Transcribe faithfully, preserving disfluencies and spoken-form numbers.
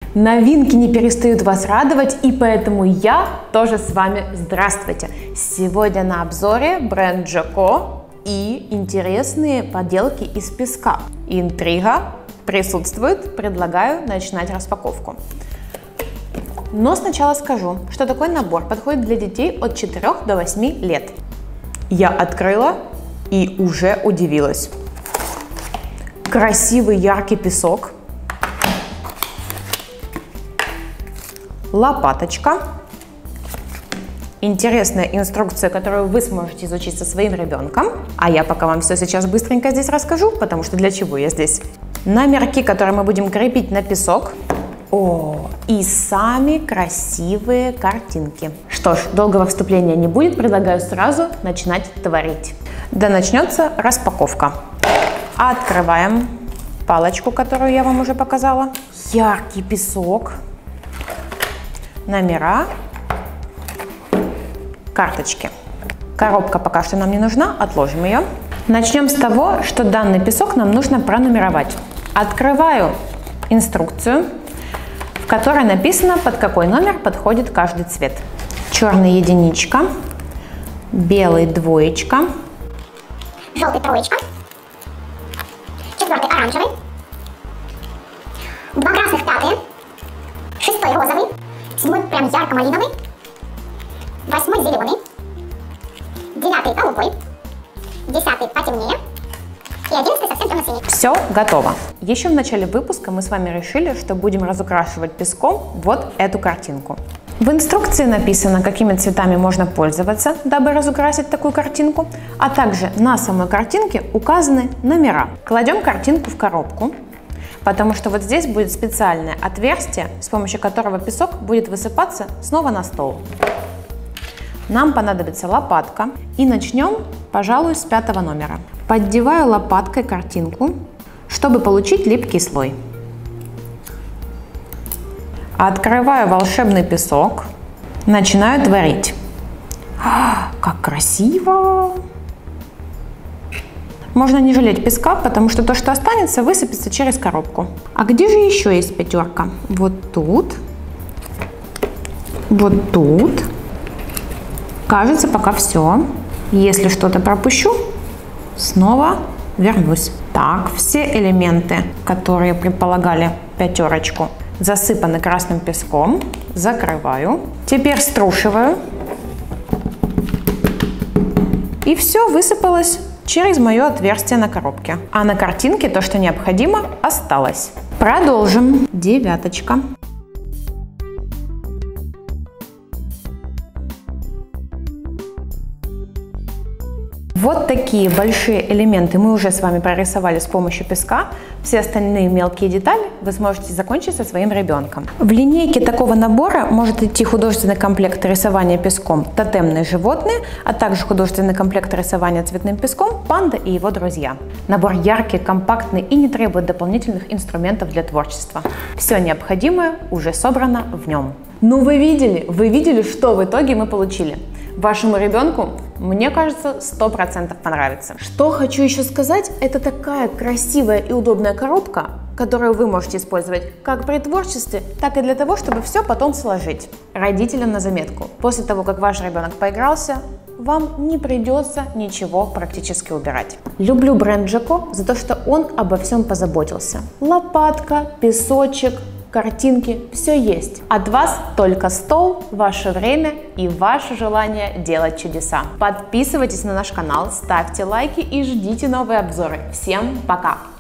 Новинки не перестают вас радовать, и поэтому я тоже с вами. Здравствуйте! Сегодня на обзоре бренд Джоко и интересные поделки из песка. Интрига присутствует, предлагаю начинать распаковку. Но сначала скажу, что такой набор подходит для детей от четырёх до восьми лет. Я открыла и уже удивилась. Красивый яркий песок. Лопаточка. Интересная инструкция, которую вы сможете изучить со своим ребенком. А я пока вам все сейчас быстренько здесь расскажу, потому что для чего я здесь. Номерки, которые мы будем крепить на песок. О, и сами красивые картинки. Что ж, долгого вступления не будет, предлагаю сразу начинать творить. Да начнется распаковка. Открываем палочку, которую я вам уже показала. Яркий песок. Номера, карточки. Коробка пока что нам не нужна, отложим ее. Начнем с того, что данный песок нам нужно пронумеровать. Открываю инструкцию, в которой написано, под какой номер подходит каждый цвет. Черный единичка, белый двоечка, желтый троечка, четвертый оранжевый, два красных пятые, шестой розовый, седьмой прям ярко-малиновый, восьмой зеленый, девятый голубой, десятый потемнее и одиннадцатый совсем темно-синий. Все готово. Еще в начале выпуска мы с вами решили, что будем разукрашивать песком вот эту картинку. В инструкции написано, какими цветами можно пользоваться, дабы разукрасить такую картинку, а также на самой картинке указаны номера. Кладем картинку в коробку, потому что вот здесь будет специальное отверстие, с помощью которого песок будет высыпаться снова на стол. Нам понадобится лопатка, и начнем, пожалуй, с пятого номера. Поддеваю лопаткой картинку, чтобы получить липкий слой. Открываю волшебный песок, начинаю творить. А, как красиво! Можно не жалеть песка, потому что то, что останется, высыпется через коробку. А где же еще есть пятерка? Вот тут, вот тут. Кажется, пока все. Если что-то пропущу, снова вернусь. Так, все элементы, которые предполагали пятерочку, засыпаны красным песком. Закрываю. Теперь струшиваю. И все высыпалось через мое отверстие на коробке. А на картинке то, что необходимо, осталось. Продолжим. Девяточка. Вот такие большие элементы мы уже с вами прорисовали с помощью песка. Все остальные мелкие детали вы сможете закончить со своим ребенком. В линейке такого набора может идти художественный комплект рисования песком «Тотемные животные», а также художественный комплект рисования цветным песком «Панда и его друзья». Набор яркий, компактный и не требует дополнительных инструментов для творчества. Все необходимое уже собрано в нем. Ну вы видели, вы видели, что в итоге мы получили? Вашему ребенку, мне кажется, сто процентов понравится. Что хочу еще сказать, это такая красивая и удобная коробка, которую вы можете использовать как при творчестве, так и для того, чтобы все потом сложить. Родителям на заметку. После того, как ваш ребенок поигрался, вам не придется ничего практически убирать. Люблю бренд Джоко за то, что он обо всем позаботился. Лопатка, песочек, картинки, все есть. От вас только стол, ваше время и ваше желание делать чудеса. Подписывайтесь на наш канал, ставьте лайки и ждите новые обзоры. Всем пока!